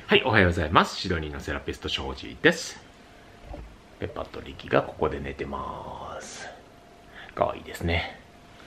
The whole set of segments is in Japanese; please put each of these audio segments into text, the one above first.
はい、おはようございます。シドニーのセラピスト庄司です。ペッパとリキがここで寝てます。かわいいですね。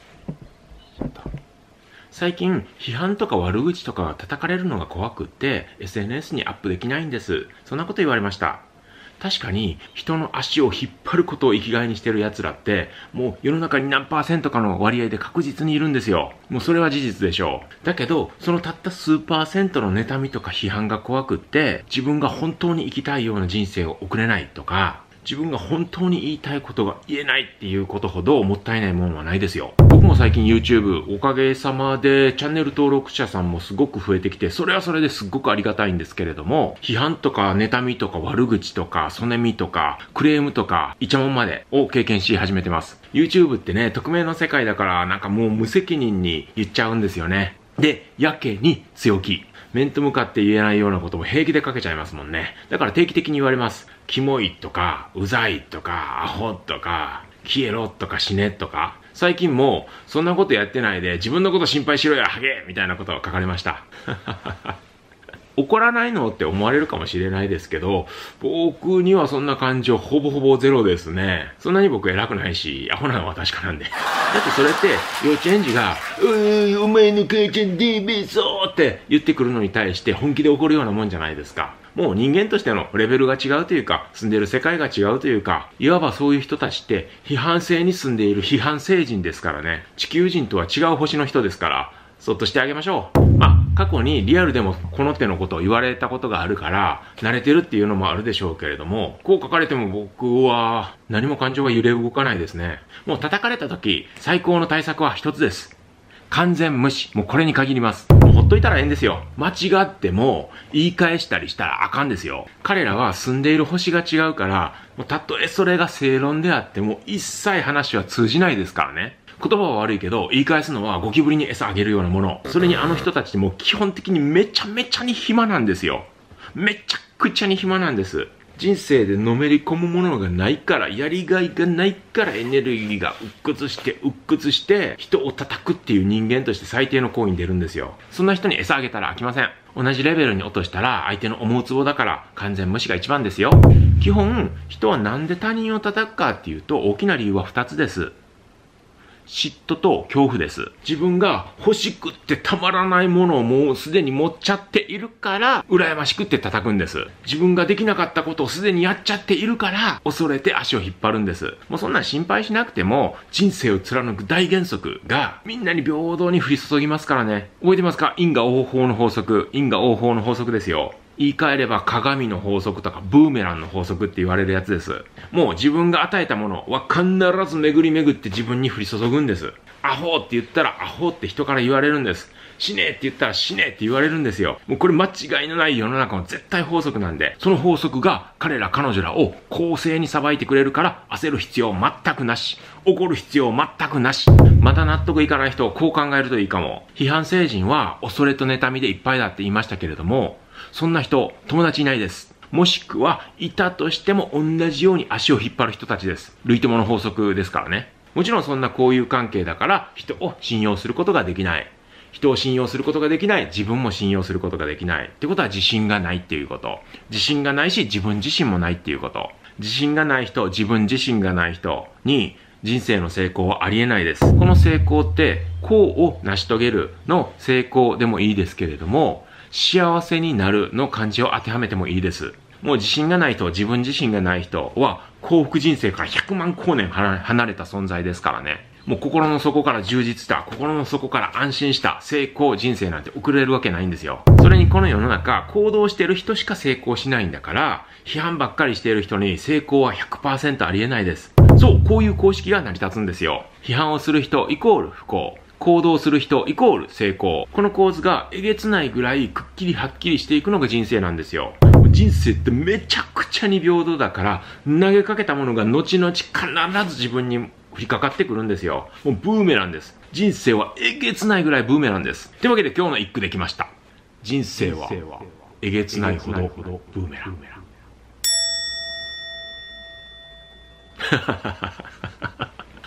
最近、批判とか悪口とかが叩かれるのが怖くって、SNS にアップできないんです。そんなこと言われました。確かに、人の足を引っ張ることを生きがいにしてる奴らって、もう世の中に何%かの割合で確実にいるんですよ。もうそれは事実でしょう。だけど、そのたった数%の妬みとか批判が怖くって、自分が本当に生きたいような人生を送れないとか、自分が本当に言いたいことが言えないっていうことほどもったいないものはないですよ。僕も最近 YouTube おかげさまでチャンネル登録者さんもすごく増えてきて、それはそれですごくありがたいんですけれども、批判とか妬みとか悪口とかそねみとかクレームとかイチャモンまでを経験し始めてます。YouTube ってね、匿名の世界だからなんかもう無責任に言っちゃうんですよね。で、やけに強気。面と向かって言えないようなことも平気でかけちゃいますもんね。だから定期的に言われます。キモいとか、うざいとか、アホとか、消えろとか死ねとか。最近もそんなことやってないで自分のこと心配しろよハゲみたいなことが書かれました。怒らないのって思われるかもしれないですけど、僕にはそんな感情ほぼほぼゼロですね。そんなに僕偉くないし、アホなのは確かなんで。だってそれって幼稚園児が、お前の母ちゃんデーベーソーって言ってくるのに対して本気で怒るようなもんじゃないですか。もう人間としてのレベルが違うというか、住んでる世界が違うというか、いわばそういう人たちって批判性に住んでいる批判星人ですからね。地球人とは違う星の人ですから、そっとしてあげましょう。まあ、過去にリアルでもこの手のことを言われたことがあるから、慣れてるっていうのもあるでしょうけれども、こう書かれても僕は何も感情が揺れ動かないですね。もう叩かれた時、最高の対策は一つです。完全無視。もうこれに限ります。もうほっといたらええんですよ。間違っても言い返したりしたらあかんですよ。彼らは住んでいる星が違うから、もうたとえそれが正論であっても一切話は通じないですからね。言葉は悪いけど、言い返すのはゴキブリに餌あげるようなもの。それにあの人たちも基本的にめちゃめちゃに暇なんですよ。めちゃくちゃに暇なんです。人生でのめり込むものがないから、やりがいがないからエネルギーが鬱屈して人を叩くっていう人間として最低の行為に出るんですよ。そんな人に餌あげたら飽きません。同じレベルに落としたら相手の思うツボだから完全無視が一番ですよ。基本、人はなんで他人を叩くかっていうと大きな理由は2つです。嫉妬と恐怖です。自分が欲しくってたまらないものをもうすでに持っちゃっているから、羨ましくって叩くんです。自分ができなかったことをすでにやっちゃっているから、恐れて足を引っ張るんです。もうそんな心配しなくても、人生を貫く大原則がみんなに平等に降り注ぎますからね。覚えてますか？因果応報の法則。因果応報の法則ですよ。言い換えれば鏡の法則とかブーメランの法則って言われるやつです。もう自分が与えたものは必ず巡り巡って自分に降り注ぐんです。アホって言ったらアホって人から言われるんです。死ねって言ったら死ねって言われるんですよ。もうこれ間違いのない世の中の絶対法則なんで、その法則が彼ら彼女らを公正に裁いてくれるから焦る必要全くなし。怒る必要全くなし。また納得いかない人こう考えるといいかも。批判星人は恐れと妬みでいっぱいだって言いましたけれども、そんな人、友達いないです。もしくは、いたとしても同じように足を引っ張る人たちです。類友の法則ですからね。もちろんそんな交友関係だから、人を信用することができない。人を信用することができない。自分も信用することができない。ってことは自信がないっていうこと。自信がないし、自分自身もないっていうこと。自信がない人、自分自身がない人に、人生の成功はありえないです。この成功って、功を成し遂げるの成功でもいいですけれども、幸せになるの漢字を当てはめてもいいです。もう自信がない人、自分自身がない人は幸福人生から100万光年離れた存在ですからね。もう心の底から充実した、心の底から安心した成功人生なんて送れるわけないんですよ。それにこの世の中、行動してる人しか成功しないんだから、批判ばっかりしている人に成功は 100% ありえないです。そう、こういう公式が成り立つんですよ。批判をする人イコール不幸。行動する人イコール成功。この構図がえげつないぐらいくっきりはっきりしていくのが人生なんですよ。人生ってめちゃくちゃに平等だから、投げかけたものが後々必ず自分に降りかかってくるんですよ。もうブーメランです。人生はえげつないぐらいブーメランです。というわけで今日の一句できました。人生はえげつないほどブーメラン。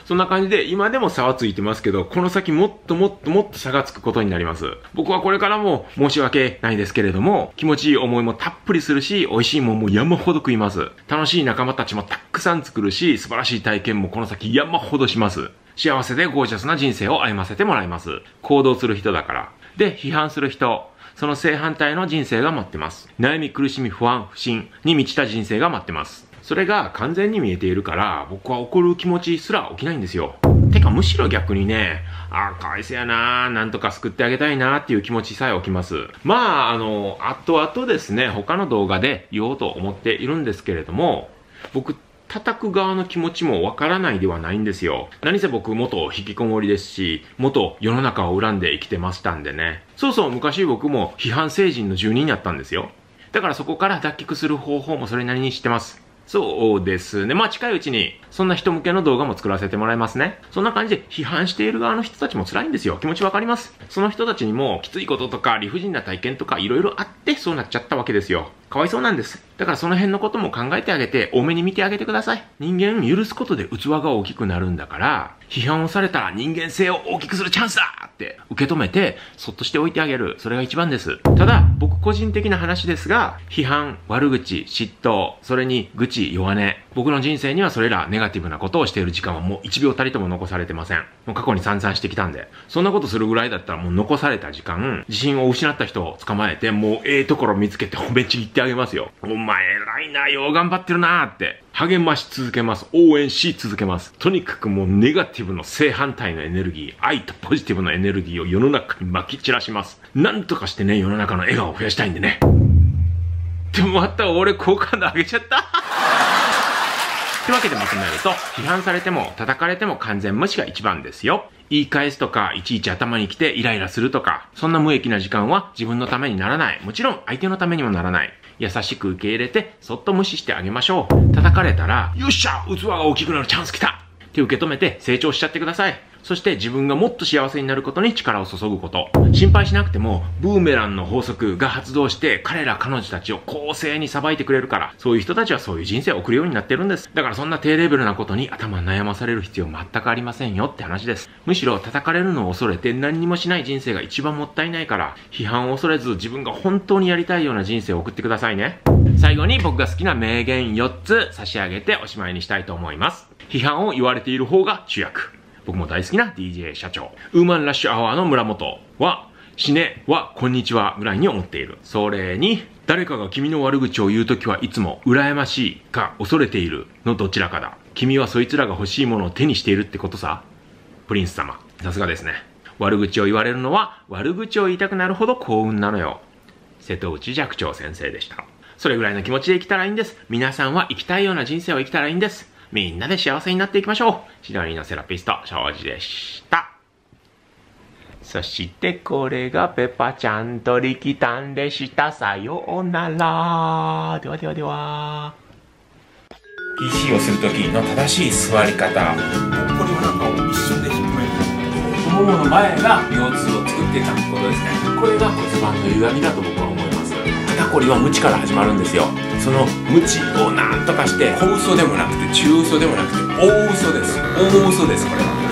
そんな感じで今でも差はついてますけど、この先もっともっともっと差がつくことになります。僕はこれからも申し訳ないですけれども、気持ちいい思いもたっぷりするし、美味しいもんも山ほど食います。楽しい仲間たちもたくさん作るし、素晴らしい体験もこの先山ほどします。幸せでゴージャスな人生を歩ませてもらいます。行動する人だから。で、批判する人。その正反対の人生が待ってます。悩み、苦しみ、不安、不信に満ちた人生が待ってます。それが完全に見えているから、僕は怒る気持ちすら起きないんですよ。てかむしろ逆にね、かわいそうやな、なんとか救ってあげたいなっていう気持ちさえ起きます。まあ、後々ですね、他の動画で言おうと思っているんですけれども、僕、叩く側の気持ちもわからないではないんですよ。何せ僕元引きこもりですし、元世の中を恨んで生きてましたんでね。そうそう、昔僕も批判成人の住人やったんですよ。だからそこから脱却する方法もそれなりに知ってます。そうですね。まあ近いうちに、そんな人向けの動画も作らせてもらいますね。そんな感じで批判している側の人たちも辛いんですよ。気持ちわかります。その人たちにもきついこととか理不尽な体験とか色々あってそうなっちゃったわけですよ。かわいそうなんです。だからその辺のことも考えてあげて、多めに見てあげてください。人間許すことで器が大きくなるんだから、批判をされたら人間性を大きくするチャンスだって受け止めて、そっとしておいてあげる。それが一番です。ただ、僕個人的な話ですが、批判、悪口、嫉妬、それに愚痴、弱音。僕の人生にはそれらネガティブなことをしている時間はもう1秒たりとも残されてません。もう過去に散々してきたんで。そんなことするぐらいだったらもう残された時間、自信を失った人を捕まえて、もうところ見つけて褒めちぎってあげますよ。お前偉いな、よう頑張ってるなーって。励まし続けます。応援し続けます。とにかくもうネガティブの正反対のエネルギー、愛とポジティブのエネルギーを世の中に撒き散らします。なんとかしてね、世の中の笑顔を増やしたいんでね。でもまた俺好感度上げちゃったというわけでまとめると、批判されても叩かれても完全無視が一番ですよ。言い返すとか、いちいち頭に来てイライラするとか、そんな無益な時間は自分のためにならない。もちろん相手のためにもならない。優しく受け入れて、そっと無視してあげましょう。叩かれたら、よっしゃ、器が大きくなるチャンス来たって受け止めて成長しちゃってください。そして自分がもっと幸せになることに力を注ぐこと。心配しなくても、ブーメランの法則が発動して彼ら彼女たちを公正に裁いてくれるから、そういう人たちはそういう人生を送るようになってるんです。だからそんな低レベルなことに頭悩まされる必要全くありませんよって話です。むしろ叩かれるのを恐れて何にもしない人生が一番もったいないから、批判を恐れず自分が本当にやりたいような人生を送ってくださいね。最後に僕が好きな名言4つ差し上げておしまいにしたいと思います。批判を言われている方が主役。僕も大好きな DJ 社長。ウーマンラッシュアワーの村本は、死ねはこんにちはぐらいに思っている。それに、誰かが君の悪口を言うときはいつも羨ましいか恐れているのどちらかだ。君はそいつらが欲しいものを手にしているってことさ。プリンス様。さすがですね。悪口を言われるのは悪口を言いたくなるほど幸運なのよ。瀬戸内寂聴先生でした。それぐらいの気持ちで生きたらいいんです。皆さんは生きたいような人生を生きたらいいんです。みんなで幸せになっていきましょう。シドニーのセラピスト、庄司でした。そしてこれがペパちゃんとリキタンでした。さようなら。ではではでは。PC をするときの正しい座り方。これをなんかを一瞬でひっくめる。太ももの前が腰痛を作っていたことですね。これが骨盤の歪みだと僕は思います。肩こりは無知から始まるんですよ。その無知をなんとかして小嘘でもなくて中嘘でもなくて大嘘です。大嘘です。これは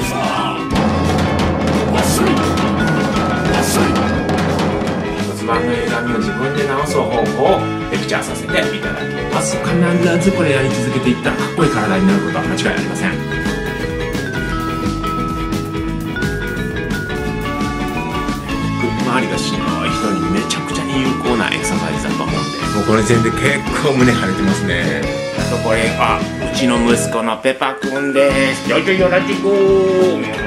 骨盤の歪みを自分で直す方法をレクチャーさせていただきます。必ずこれやり続けていったらかっこいい体になることは間違いありません。周りがしんどい人にめちゃくちゃに有効なエクササイズだと思うんで、もうこの時点で結構胸張れてますね。あとこれはうちの息子のペパくんです。よいしょよろしく。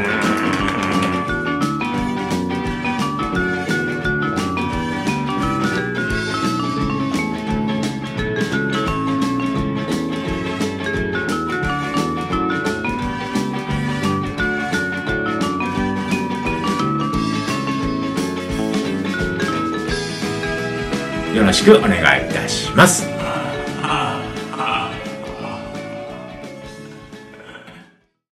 よろしくお願いいたします。